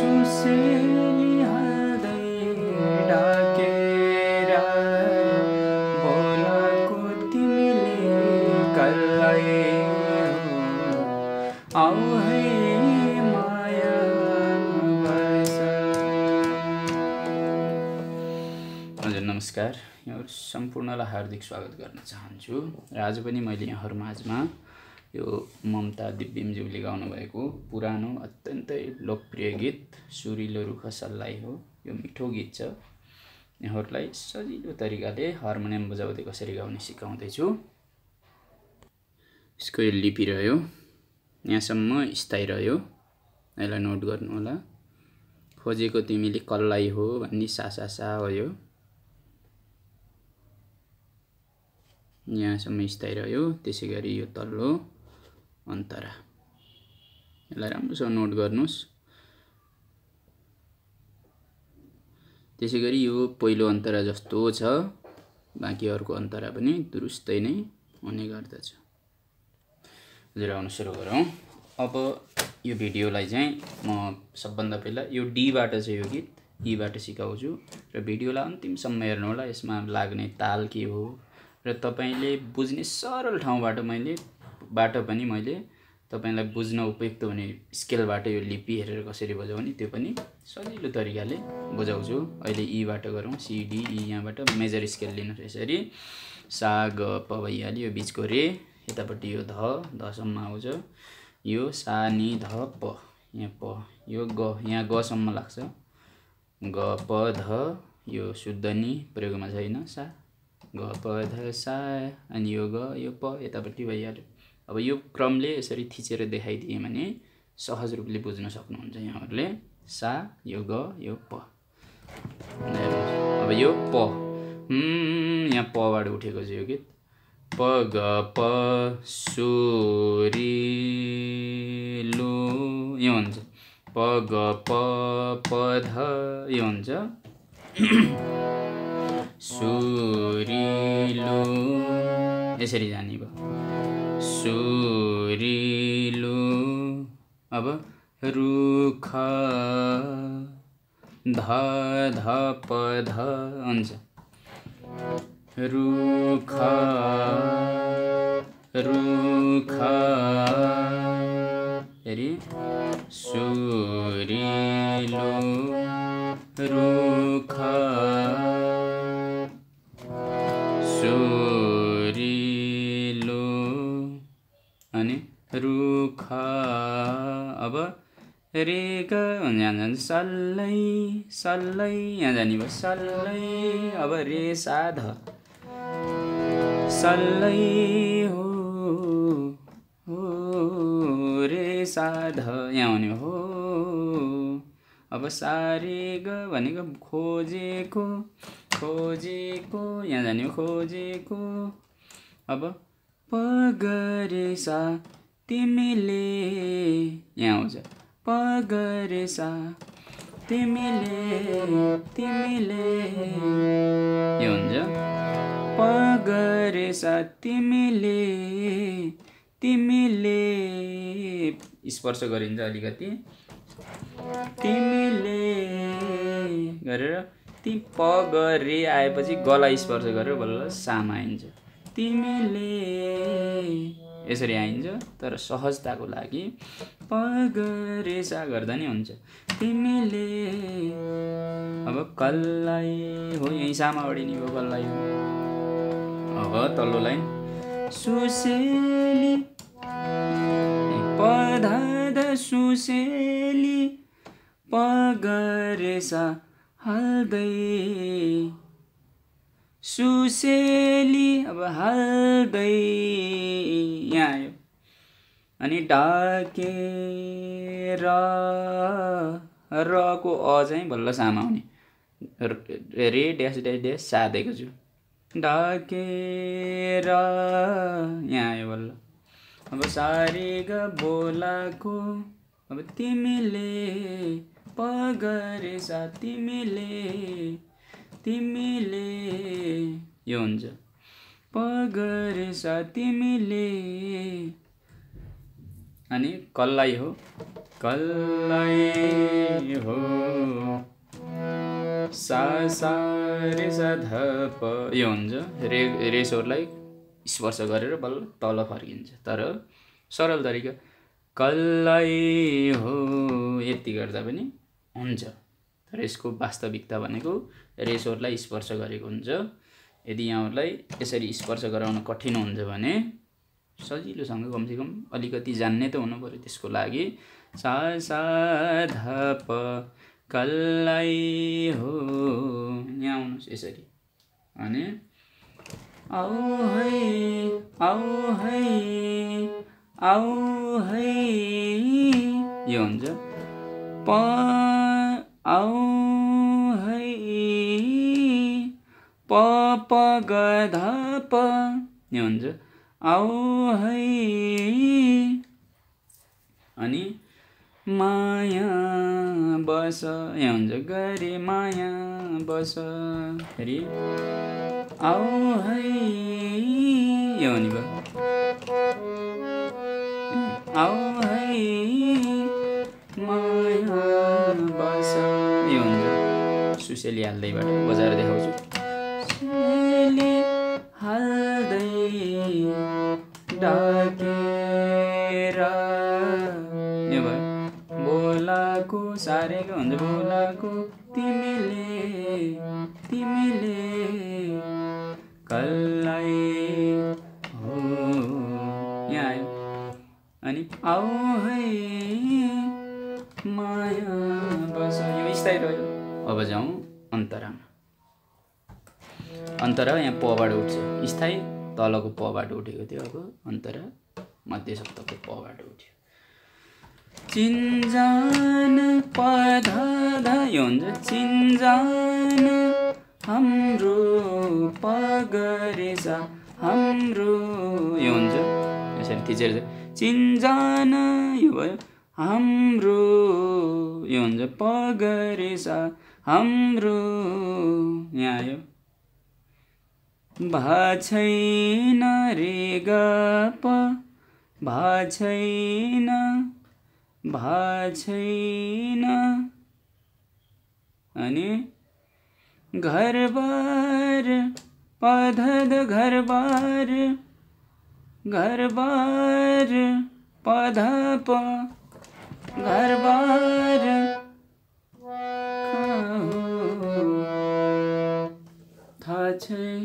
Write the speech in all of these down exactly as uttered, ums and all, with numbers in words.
सुसेली हाल्दै डाकेर बोलाको तिमीले कल्लै आऊ है माया बस। हजुर नमस्कार, यहाँहरु सम्पूर्णलाई हार्दिक स्वागत गर्न चाहन्छु। र आज पनि मैले यहाँहरु माझमा यो ममता दिव्यमज्यूले गाउनु भएको पुरानो अत्यन्तै लोकप्रिय गीत सुरिलो रुख सल्लाइ हो। यो मिठो गीत छ। यहाँहरुलाई सजिलो तरिकाले हार्मोनियम बजाउँदै कसरी गाउने सिकाउँदै छु। यसको यो लिपि रह्यो, यहाँसम्म स्थायी रह्यो, यसलाई नोट गर्नु होला। खोजेको तिमीले कल्लाई हो भन्ने सा सा सा हो। यो यहाँसम्म स्थायी रह्यो। त्यसैगरी यो तल्लो अन्तरा, यसलाई राम्रोसँग नोट गर्नुस्। त्यसैगरी यो पहिलो अन्तरा जस्तो छ, बाँकी अर्को अन्तरा पनि दुरुस्तै नै हुने गर्दछ। हजुर आउनु सुरु गरौँ। अब यो भिडियोलाई चाहिँ म सबभन्दा पहिला यो डी बाट चाहिँ यो गीत ई बाट सिकाउँछु र भिडियोलाई अन्तिमसम्म हेर्नु होला। यसमा लाग्ने ताल के हो र तपाईले बुझ्ने सरल ठाउँबाट मैले बाट पनि मैले तपाईलाई बुझ्न उपयुक्त हुने स्केलबाट यो लिपि हेरेर कसरी बजाउने त्यो पनि सजिलो तरिकाले बुझाउँछु। अहिले ई बाट गरौँ। सी डी ई, यहाँबाट मेजर स्केल लिनुहोस्। यसरी सा ग प भइहाल्यो। यो बीचको रे, यतापट्टि यो ध, ध सम्म आउँछ। यो सा नि ध प, यहाँ प, यो ग, यहाँ ग सम्म लाग्छ। ग प ध, यो शुद्ध नि प्रयोगमा छैन। सा ग प ध सा, अनि यो ग, यो प यतापट्टि भइहाल्यो। अब यो क्रमले यसरी थिचेर देखाइदिए भने सहज रूपले बुझ्न सक्नुहुन्छ यहाँहरुले। सा, यो ग, यो प। अब यो प, हम्म यहाँ प बाट उठेको छ यो गीत। प ग प सु रि लु, यो हुन्छ। प ग प प ध, यो हुन्छ। सु रि लु, यसरी जाने भयो। सु रि लु, अब रुख ध ध प ध हुन्छ। रुख रुख, फेरि सु रि लु रुख सु रि लु, अनि रुख। अब रे ग यहाँ जान्छ। सल्लै सल्लै, यहाँ जाने भयो। सल्लै, अब रे सा ध, सल्लै हो हो रे सा ध, यहाँ आउने हो। अब सा रे ग भनेको खोजेको खोजेको, यहाँ जाने हो। खोजेको, अब प ग रे सा तिमीले, यहाँ आउँछ। प ग रे सा तिमीले तिमीले, यो हुन्छ। प ग रे सा तिमीले तिमीले, स्पर्श गरिन्छ अलिकति। तिमीले गरेर ती प ग रे आएपछि गलाई स्पर्श गरेर बल्ल सामा आइन्छ। तिमीले यसरी आइन्छ, तर सहजताको लागि प ग रे सा गर्दा नि हुन्छ। तिमीले, अब कल्लाई हो, यही सामा अडिने भयो। कल्लाई हो। अब तल्लो लाइन सुसेली प ध ध सुसेली प ग रे सा हाल्दै सुसेली, अब हाल्दै यहाँ आयो। अनि डाकेर, र को अ चाहिँ बल्ल सामा आउने। रे ड्यास ड्यास ड्यास सा दिएको छु। डाकेर, यहाँ आयो बल्ल। अब सा रे ग बोलाको, अब तिमीले प ग रे सा तिमीले तिमीले, यो हुन्छ। प ग रे सा तिमीले, अनि कल्लाई हो। कल्लाई हो सा सा रे सा ध प यो हुन्छ रे रे स्वरलाई स्पर्श गरेर बल्ल तल फर्किन्छ। तर सरल तरिका कल्लै हो यति गर्दा पनि हुन्छ। तर यसको वास्तविकता भनेको रे स्वरलाई स्पर्श गरेको हुन्छ। यदि यहाँहरूलाई यसरी स्पर्श गराउन कठिन हुन्छ भने सजिलोसँग कमसेकम अलिकति जान्ने त हुनु पर्यो। त्यसको लागि सा सा ध प कल्लै हो यहाँ आउनुहोस् यसरी। अनि आउ है आउ है आउ है यो हुन्छ प आउ है प प ग ध प यो हुन्छ आउ है। अनि माया बस यहाँ हुन्छ गरे माया बस फेरि आउ है यो हुने भयो आउ है माया बस यो हुन्छ सुसेली हाल्दैबाट बजाएर देखाउँछु। सुसेली हाल्दै डाकेर यो भयो बोलाको सारेको हुन्छ बोलाको तिमीले तिमीले कल्लै हो यहाँ आयो। अनि आउ है माया बस यो स्थायी रह्यो। अब जाउँ अन्तरामा। अन्तरा यहाँ पबाट उठ्छ स्थायी तलको पबाट उठेको थियो। अब अन्तरा मध्य सप्तकको पबाट उठ्यो। चिन्जान पध ध यो हुन्छ चिन्जान हाम्रो पगरेसा हाम्रो यो हुन्छ यसरी थिचेर चिन्जान यो भयो हाम्रो यो हुन्छ पगरेसा हाम्रो यहाँ आयो। भाछैन रे ग प भाछैन भाछैन अनि घरबार पधद घरबार घरबार पध प घरबार थाहा छैन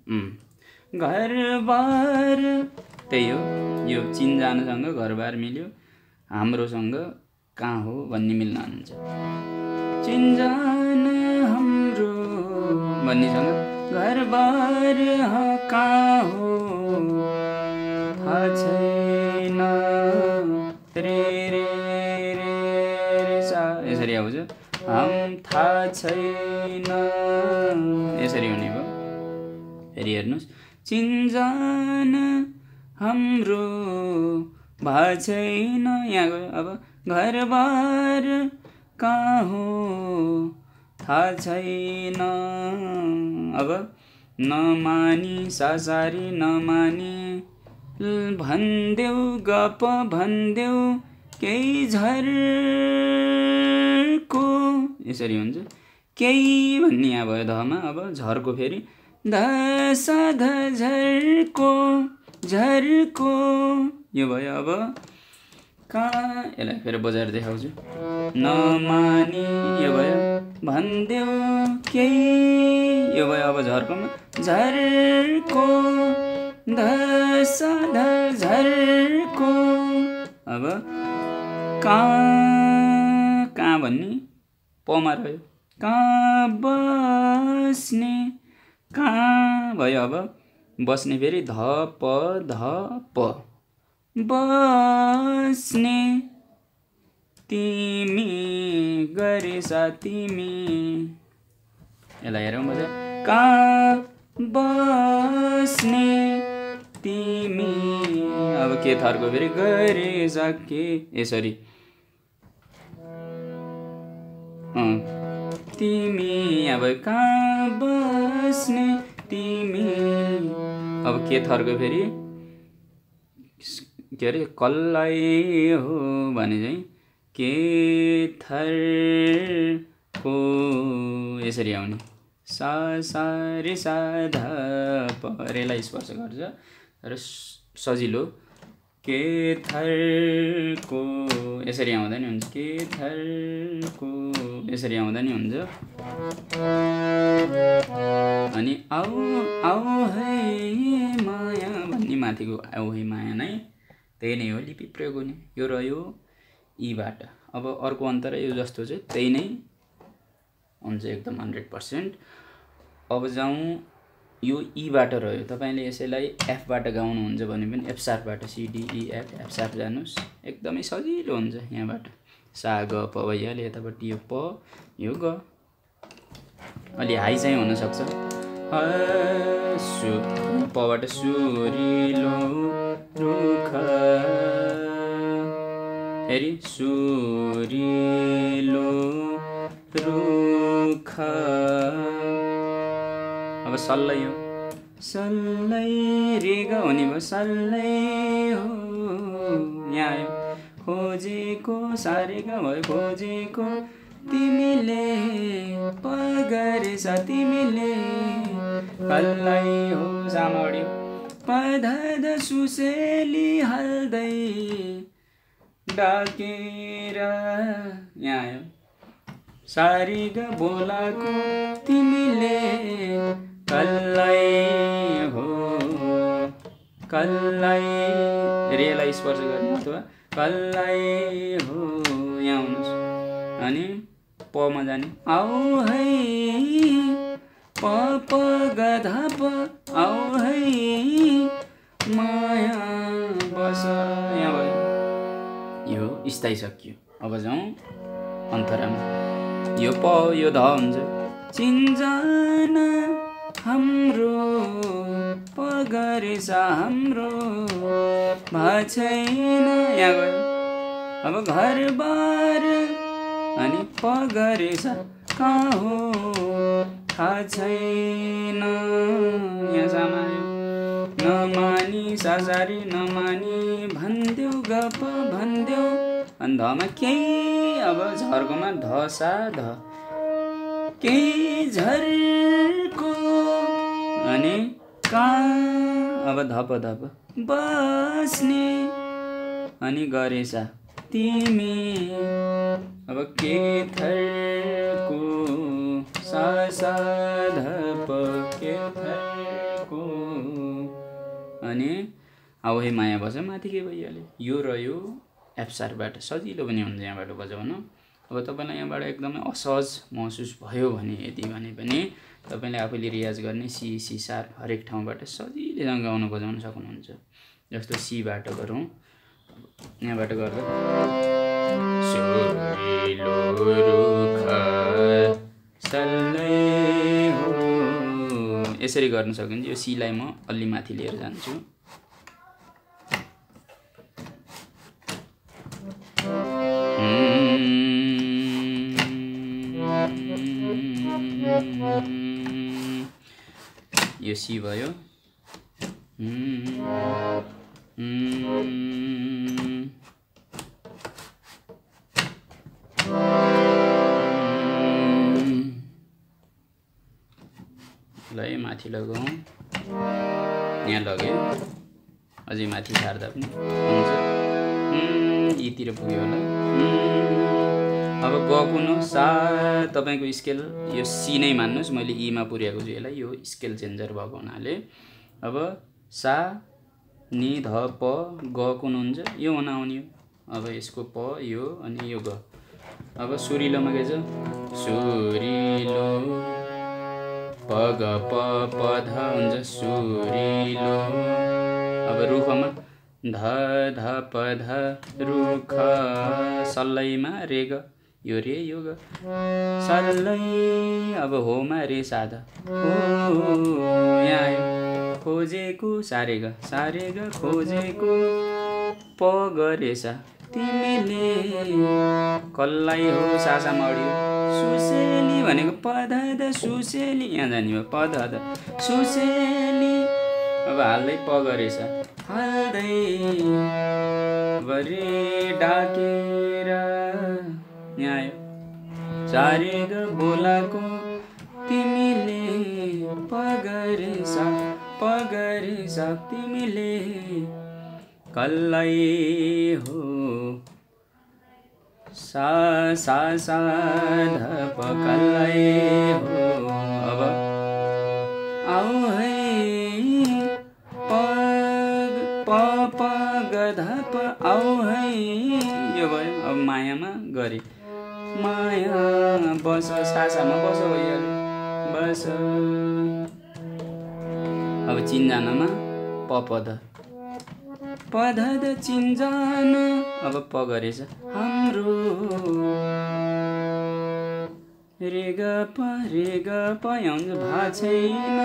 घरबार त्यही हो। यो चिन्जानसँग घरबार मिल्यो हाम्रोसँग कहाँ हो भन्ने मिल्न हुन्छ। चिन्जान हाम्रो भन्नेसँग घरबार कहाँ हो थाहा छैन रे रे रे रे सा यसरी आउँछ हम थाहा छैन यसरी हुने भयो। फेरि हेर्नुहोस् चिन्जान हाम्रो भा छैन यहाँ गयो। अब घरबार कहाँ हो थाहा छैन। अब नमानी सासारी नमानी भन्देऊ गप भन्देऊ केही झरको यसरी हुन्छ। केही भन्ने यहाँ भयो धमा। अब झरको फेरि ध सा ध झरको झरको यो भयो। अब कहाँ यसलाई फेरि बजाएर देखाउँछु। नमानी यो भयो भन्देऊ केही यो भयो। अब झर्कोमा झरको ध सा ध झरको। अब कहाँ कहाँ भन्ने पमा रह्यो। कहाँ बस्ने कहाँ भयो। अब बस्ने फेरि ध प ध प बस्ने तिमी गरेसा तिमी यसलाई हेरौँ मजा। कहाँ बस्ने तिमी अब के थरको फेरि गरेसा के यसरी तिमी अब कहाँ बस्ने तिमी। अब के थरको फेरि के अरे कल्लै हो भने चाहिँ के थरको यसरी आउने सा सा रे सा ध प रेलाई स्पर्श गर्छ र सजिलो के थरको यसरी आउँदा नि हुन्छ के थरको यसरी आउँदा नि हुन्छ अनि आऊ आऊ है माया भन्ने माथिको आऊ है माया नै त्यही नै हो लिपि प्रयोग हुने यो रह्यो ईबाट। अब अर्को अन्तर यो जस्तो चाहिँ त्यही नै हुन्छ एकदम हन्ड्रेड पर्सेन्ट। अब जाउँ यो ईबाट रह्यो तपाईले यसैलाई एफबाट गाउनुहुन्छ भने पनि एफ शार्पबाट सिडिई एफ एफ शार्प जानुस् एकदमै सजिलो हुन्छ यहाँबाट सा ग प भइहाल्यो यतापट्टि यो प यो ग अलि हाई चाहिँ हुन सक्छ सु पबाट सुरिलो रुख फेरि सुरिलो रुख अब सल्लै हो सल्लै रे ग हुने भयो सल्लै हो यहाँ आयो खोजेको सारे ग भयो खोजेको तिमीले पगरेछ तिमीले कल्लै हो सामडी पधद सुसेली हाल्दै डाकेर यहाँ आयो सारी ग बोलाको तिमीले कल्लै हो कल्लै रेलाई स्पर्श गर्ने अथवा कल्लै हो यहाँ आउनुहोस् अनि प मा जाने आऊ है प प ग ध प आऊ है माया बस यहाँ भयो यो स्थायी सकियो। अब जाउँ अन्तरामा यो प यो ध हुन्छ चिन्जान हाम्रो पगरेछ हाम्रो भछैन यहाँ गयो अब घरबार अनि पगरेछ कहाँ हो थाहा छैन यहाँ समायो नमानी सासारी नमानी भन्देऊ गप भन्देऊ अनि धमा केही अब झर्कोमा ध सा ध केही झर्को अनि कहाँ अब धप धप बस्ने अनि गरेछ तिमी अब के थरको सा सा धप के थरको अनि अब हे माया बज माथि के भइहाल्यो यो र यो एफ शार्पबाट सजिलो पनि हुन्छ यहाँबाट बजाउन। अब तपाईलाई यहाँबाट एकदमै असहज महसुस भयो भने यदि भने पनि तपाईले आफैले रियाज गर्ने सी सी शार्प हरेक ठाउँबाट सजिलैसँग गाउन बजाउन सक्नुहुन्छ। जस्तो सी बाट गरौँ यहाँबाट गर्दा सुरिलो रुख सल्लै हो यसरी गर्न सकिन्छ। यो सी लाई म अलि माथि लिएर जान्छु यो सी भयो ल माथि लगाउँ यहाँ लग्यो अझै माथि सार्दा पनि हुन्छ यीतिर पुग्यो होला। अब गको न सा तपाईको स्केल यो सी नै मान्नुस् मैले ई मा पुर्याएको छु यसलाई यो स्केल चेन्जर भएको हुनाले अब सा नि ध प ग कुन हुन्छ यो हुन आउने हो। अब यसको प यो अनि यो ग अब सुरिलोमा के छ सुरिलो प ग प प ध हुन्छ सुरिलो। अब रुखमा ध ध प ध रुख सल्लैमा रे ग यो रे यो ग सल्लै अब होमा रे साधा हो यहाँ आयो खोजेको सारे ग सारे ग खोजेको प ग रे सा तिमीले कल्लाई हो सासा मड्यो सुसेली भनेको पध द सुसेली यहाँ जाने भयो पध द सुसेली अब हाल्दै प ग रे सा हाल्दै बरे डाकेर यहाँ आयो सारे ग बोलाको तिमीले पगरे सा पगरे सा तिमीले कल्लै हो सा सा सा ध प कल्लै हो। अब आऊ है प प प ग ध प आऊ है यो भयो। अब मायामा गरे माया बस सासामा बस भइहाल्यो बस। अब चिन्जानमा प पद पध द चिन्जान। अब प गरेछ हाम्रो रे ग प रे ग प आउँछ भा छैन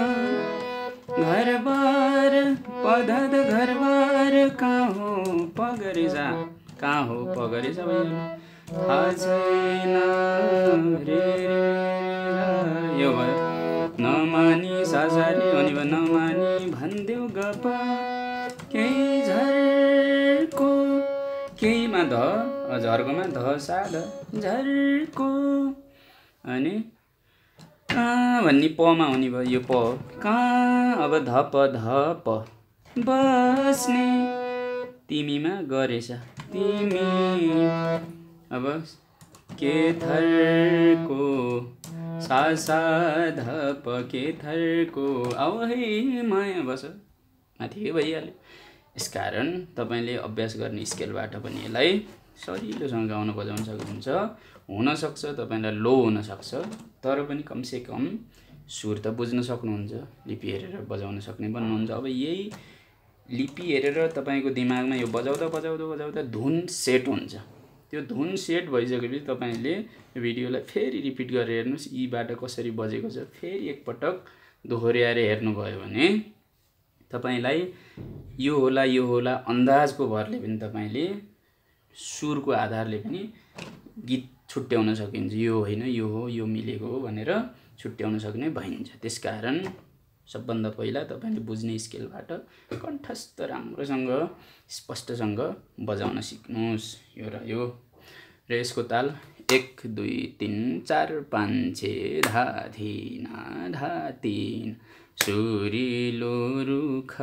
घरबार पध द घरबार कहाँ हो प गरेछ कहाँ हो प गरेछ थाहा छैन रे रे यो भयो। नमानी सासारी अनि नमानी भन्देऊ गप केही झर्को केहीमा ध झर्कोमा ध सा ध झर्को अनि कहाँ भन्ने पमा हुने भयो यो प कहाँ। अब ध प ध प बस्ने तिमीमा गरेछ तिमी। अब के थरको सा सा ध प के थरको आऊ है माया बस माथि भइहाल्यो। यसकारण तपाईँले अभ्यास गर्ने स्केलबाट पनि यसलाई सजिलोसँग गाउन बजाउन सक्नुहुन्छ। हुनसक्छ तपाईँलाई लो हुनसक्छ तर पनि कमसेकम सुर त बुझ्न सक्नुहुन्छ लिपि हेरेर बजाउन सक्ने बन्नुहुन्छ। अब यही लिपि हेरेर तपाईँको दिमागमा यो बजाउँदा बजाउँदा बजाउँदा धुन सेट हुन्छ। त्यो धुन सेट भइसकेपछि तपाईँले भिडियोलाई फेरि रिपिट गरेर हेर्नुहोस् यीबाट कसरी बजेको छ फेरि एकपटक दोहोऱ्याएर हेर्नुभयो भने तपाईलाई यो होला यो होला अन्दाजको भरले पनि तपाईले सुरको आधारले पनि गीत छुट्याउन सकिन्छ। यो होइन यो हो यो मिलेको हो भनेर छुट्याउन सक्ने भइन्छ। त्यसकारण सबभन्दा पहिला तपाईले बुझ्ने स्केलबाट कण्ठस्थ राम्रोसँग स्पष्टसँग बजाउन सिक्नुहोस्। यो र यो र यसको ताल एक दुई तीन चार पाँच छ धा धिना धा तीन सुरिलो रुख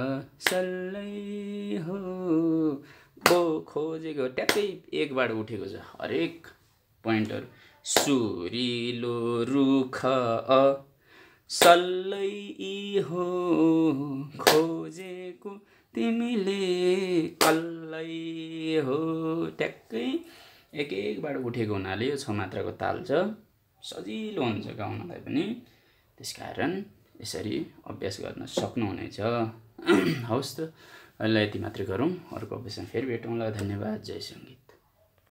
सल्लै हो बो खोजेको ट्याक्कै एकबाट उठेको छ हरेक पोइन्टहरु। सुरिलो रुख अ सल्लै हो खोजेको तिमीले कल्लै हो ट्याक्कै एक एकबाट उठेको हुनाले यो छ मात्राको ताल छ सजिलो हुन्छ गाउनलाई पनि। त्यसकारण यसरी अभ्यास गर्न सक्नुहुनेछ। हवस् त अहिले यति मात्रै गरौँ। अर्को अभ्यासमा फेरि भेटौँला। धन्यवाद। जय सङ्गीत।